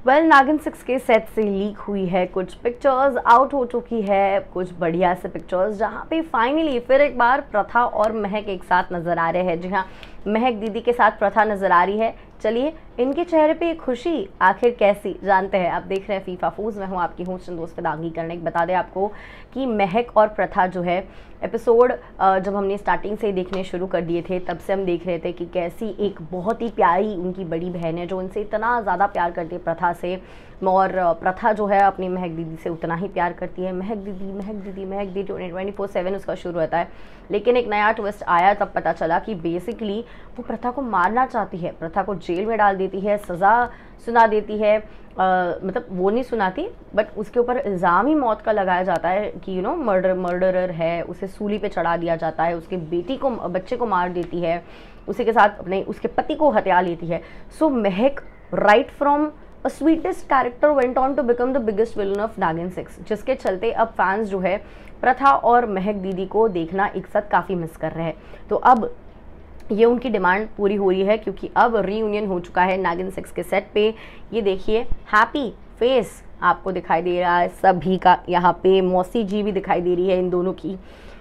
Well नागिन 6 के set से लीक हुई है कुछ पिक्चर्स, आउट हो चुकी है कुछ बढ़िया से पिक्चर्स, जहाँ पे फाइनली फिर एक बार प्रथा और महक एक साथ नज़र आ रहे हैं। जी हाँ, महक दीदी के साथ प्रथा नज़र आ रही है। चलिए इनके चेहरे पे खुशी आखिर कैसी, जानते हैं। आप देख रहे हैं फीफा फूज, मैं हूँ आपकी होस्ट दोस्त दागी करने। बता दें आपको कि महक और प्रथा जो है एपिसोड जब हमने स्टार्टिंग से देखने शुरू कर दिए थे तब से हम देख रहे थे कि कैसी एक बहुत ही प्यारी उनकी बड़ी बहन है जो उनसे इतना ज़्यादा प्यार करती है प्रथा से, और प्रथा जो है अपनी महक दीदी से उतना ही प्यार करती है। महक दीदी महक दीदी महक दीदी 24/7 उसका शुरू रहता है। लेकिन एक नया ट्विस्ट आया तब पता चला कि बेसिकली वो प्रथा को मारना चाहती है, प्रथा को जेल में डाल देती है, सज़ा सुना देती है। मतलब वो नहीं सुनाती बट उसके ऊपर इल्ज़ाम ही मौत का लगाया जाता है कि मर्डरर है, उसे सूली पे चढ़ा दिया जाता है, उसके बच्चे को मार देती है, उसी के साथ उसके पति को हत्या लेती है। So Mahak right from a sweetest character went on to become the biggest villain of Naagin 6, जिसके चलते अब फैंस जो है प्रथा और महक दीदी को देखना एक साथ काफ़ी मिस कर रहे हैं। तो अब ये उनकी डिमांड पूरी हो रही है क्योंकि अब रीयूनियन हो चुका है नागिन 6 के सेट पे। ये देखिए हैप्पी फेस आपको दिखाई दे रहा है सभी का। यहाँ पे मौसी जी भी दिखाई दे रही है इन दोनों की,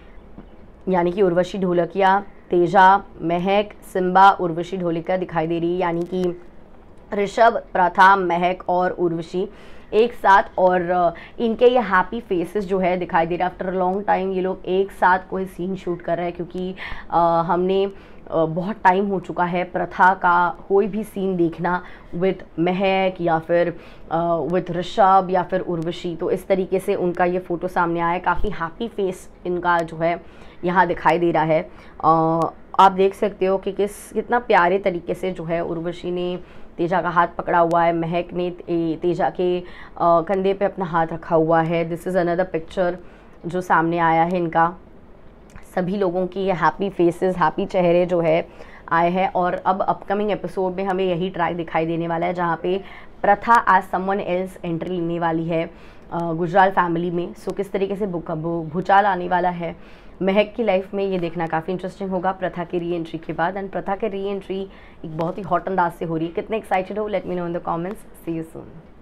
यानी कि उर्वशी ढोलकिया, तेजा, महक, सिम्बा, उर्वशी ढोलकिया दिखाई दे रही है, यानी कि ऋषभ, प्रथा, महक और उर्वशी एक साथ। और इनके ये हैप्पी फेसेस जो है दिखाई दे रहा है। आफ्टर लॉन्ग टाइम ये लोग एक साथ कोई सीन शूट कर रहे हैं क्योंकि हमने बहुत टाइम हो चुका है प्रथा का कोई भी सीन देखना विद महक या फिर विद ऋषभ या फिर उर्वशी। तो इस तरीके से उनका ये फ़ोटो सामने आया है। काफ़ी हैप्पी फेस इनका जो है यहाँ दिखाई दे रहा है। आप देख सकते हो कि कितना प्यारे तरीके से जो है उर्वशी ने तेजा का हाथ पकड़ा हुआ है, महक ने तेजा के कंधे पे अपना हाथ रखा हुआ है। दिस इज़ अनदर पिक्चर जो सामने आया है इनका। सभी लोगों की ये हैप्पी फेसेस, हैप्पी चेहरे जो है आए हैं। और अब अपकमिंग एपिसोड में हमें यही ट्रैक दिखाई देने वाला है जहाँ पे प्रथा एज समवन एल्स एंट्री लेने वाली है गुजराल फैमिली में। सो किस तरीके से भूचाल आने वाला है महक की लाइफ में, ये देखना काफ़ी इंटरेस्टिंग होगा प्रथा की री एंट्री के बाद। एंड प्रथा की री एंट्री एक बहुत ही हॉट अंदाज से हो रही है। कितने एक्साइटेड हो, let me know in the comments. See you soon.